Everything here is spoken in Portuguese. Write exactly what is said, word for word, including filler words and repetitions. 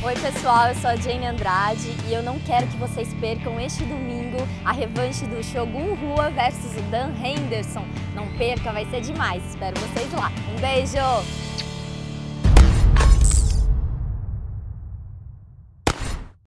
Oi pessoal, eu sou a Jane Andrade e eu não quero que vocês percam este domingo a revanche do Shogun Rua versus o Dan Henderson. Não perca, vai ser demais. Espero vocês lá. Um beijo!